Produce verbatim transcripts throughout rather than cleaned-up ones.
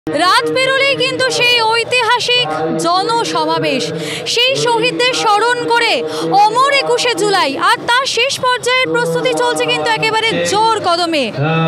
রাত পেরোলেই কিন্তু সেই ঐতিহাসিক জনসমাবেশ, সেই শহীদদের স্মরণ করে অমর একুশে জুলাই, আর তার শেষ পর্যায়ের প্রস্তুতি চলছে কিন্তু একেবারে জোর কদমে।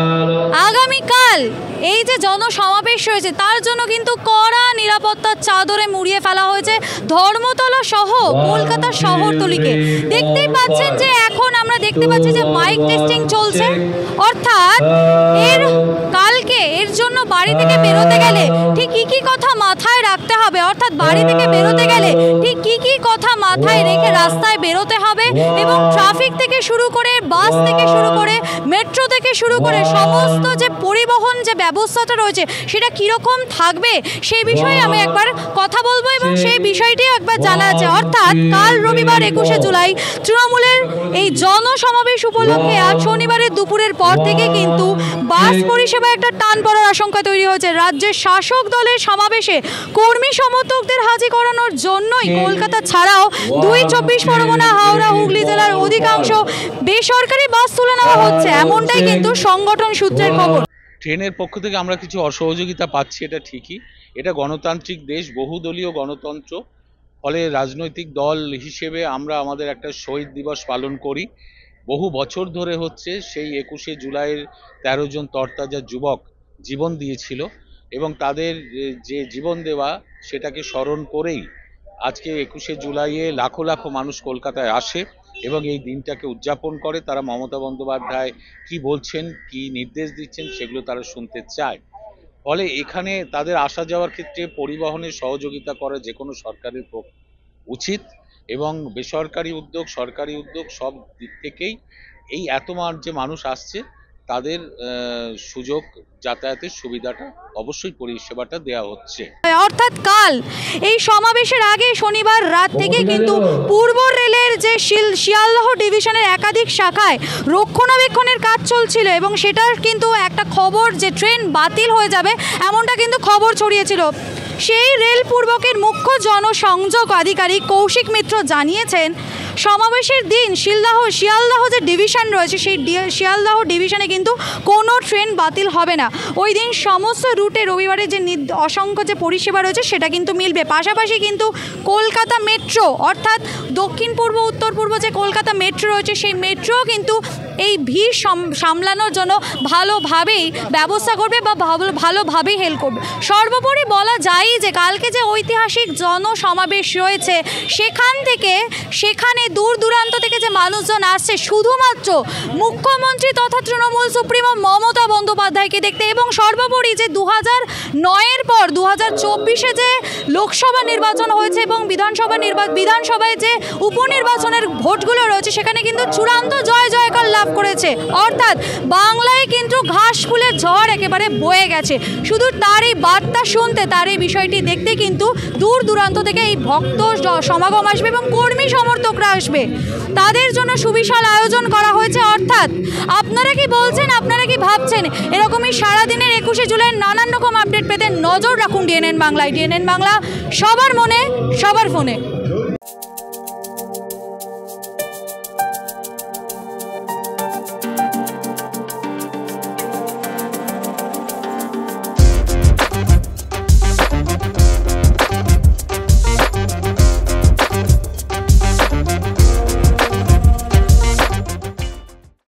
আগামীকাল এই যে জনসমাবেশ রয়েছে তার জন্য কিন্তু কড়া নিরাপত্তার চাদরে মুড়িয়ে ফেলা হয়েছে ধর্মতলা সহ কলকাতার শহরতলিকে। দেখতেই পাচ্ছেন যে এখন আমরা দেখতে পাচ্ছি যে মাইক টেস্টিং চলছে, অর্থাৎ এর কালকে এর জন্য বাড়ি থেকে বেরোতে গেলে ঠিক কী কী কথা মাথায় রাখতে হবে, অর্থাৎ বাড়ি থেকে বেরোতে গেলে ঠিক কী কী কথা মাথায় রেখে রাস্তায় বেরোতে হবে, এবং ট্রাফিক থেকে শুরু করে বাস থেকে শুরু করে মেট্রো থেকে শুরু করে সমস্ত যে পরিবহন যে ব্যবস্থাটা রয়েছে সেটা কীরকম থাকবে সেই বিষয়ে আমি একবার কথা বলবো এবং সেই বিষয়টি একবার জানা আছে। অর্থাৎ কাল রবিবার একুশে জুলাই তৃণমূলের এই জনসমাবেশ উপলক্ষে আজ শনিবারের দুপুরের পর থেকে কিন্তু বাস পরিষেবা একটা টান পড়ার আশঙ্কা তৈরি হয়েছে। রাজ্যের শাসক দলের সমাবেশে কর্মী সমর্থকদের হাজির করানোর জন্যই কলকাতা ছাড়াও দুই চব্বিশ পরগনা, হাওড়া, হুগলি জেলার অধিকাংশ বেসরকারি বাস তুলে নেওয়া হচ্ছে, এমনটাই কিন্তু সংগঠন সূত্রের খবর। ট্রেনের পক্ষ থেকে আমরা কিছু অসহযোগিতা পাচ্ছি, এটা ঠিকই। এটা গণতান্ত্রিক দেশ, বহুদলীয় গণতন্ত্র, ফলে রাজনৈতিক দল হিসেবে আমরা আমাদের একটা শহীদ দিবস পালন করি। বহু বছর ধরে হচ্ছে সেই একুশে জুলাইয়ের তেরো জন তরতাজা যুবক জীবন দিয়েছিল এবং তাদের যে জীবন দেওয়া সেটাকে স্মরণ করেই আজকে একুশে জুলাইয়ে লাখো লাখো মানুষ কলকাতায় আসে এবং এই দিনটাকে উদযাপন করে। তারা মমতা বন্দ্যোপাধ্যায় কি বলছেন, কি নির্দেশ দিচ্ছেন সেগুলো তারা শুনতে চায়। ফলে এখানে তাদের আসা যাওয়ার ক্ষেত্রে পরিবহনের সহযোগিতা করা যে কোনো সরকারের উচিত, এবং বেসরকারি উদ্যোগ, সরকারি উদ্যোগ সব দিক থেকেই এই এত যে মানুষ আসছে তাদের সুযোগ যাতায়াতের সুবিধাটা অবশ্যই পরিষেবাটা দেওয়া হচ্ছে। অর্থাৎ কাল এই সমাবেশের আগে শনিবার রাত থেকে কিন্তু পূর্ব রেলের যে শিয়ালদহ ডিভিশনের একাধিক শাখায় রক্ষণাবেক্ষণের কাজ চলছিল এবং সেটার কিন্তু একটা খবর যে ট্রেন বাতিল হয়ে যাবে এমনটা কিন্তু খবর ছড়িয়েছিল। সেই রেল পূর্বকের মুখ্য জনসংযোগ আধিকারিক কৌশিক মিত্র জানিয়েছেন, সমাবেশের দিন শিলদাহ শিয়ালদাহ যে ডিভিশন রয়েছে সেই শিয়ালদাহ ডিভিশনে কিন্তু কোনো ট্রেন বাতিল হবে না। ওই দিন সমস্ত রুটে রবিবারে যে অসংখ্য যে পরিষেবা রয়েছে সেটা কিন্তু মিলবে। পাশাপাশি কিন্তু কলকাতা মেট্রো, অর্থাৎ দক্ষিণ পূর্ব উত্তর পূর্ব যে কলকাতা মেট্রো রয়েছে সেই মেট্রো কিন্তু এই ভিড় সামলানোর জন্য ভালোভাবেই ব্যবস্থা করবে বা ভালোভাবেই হেল্প করবে। সর্বোপরি বলা যায় যে কালকে যে ঐতিহাসিক জনসমাবেশ রয়েছে সেখান থেকে সেখানে দূর দূরান্ত থেকে যে মানুষজন আসছে শুধুমাত্র মুখ্যমন্ত্রী তথা তৃণমূল সুপ্রিমো মমতা বন্দ্যোপাধ্যায়কে দেখতে, এবং সর্বোপরি যে দু হাজার নয়ের পর দু হাজার চব্বিশে যে লোকসভা নির্বাচন হয়েছে এবং বিধানসভা নির্বাচন বিধানসভায় যে উপনির্বাচনের ভোটগুলো রয়েছে সেখানে কিন্তু চূড়ান্ত জয় জয়কার লাভ করেছে। অর্থাৎ বাংলায় কিন্তু ঘাস ফুলের ঝড় একেবারে বয়ে গেছে। শুধু তার এই বার্তা শুনতে, তার এই বিষয়টি দেখতে কিন্তু দূর দূরান্ত থেকে এই ভক্ত সমাগম আসবে এবং কর্মী সমর্থকরা আসবে। তাদের জন্য সুবিশাল আয়োজন করা হয়েছে। অর্থাৎ আপনারা কি বলছেন, আপনারা কি ভাবছেন, এরকমই সারাদিনের একুশে জুলাইয়ের নানান রকম আপডেট পেতে নজর রাখুন ডিএনএন বাংলায়। ডিএনএন বাংলা সবার মনে, সবার ফোনে।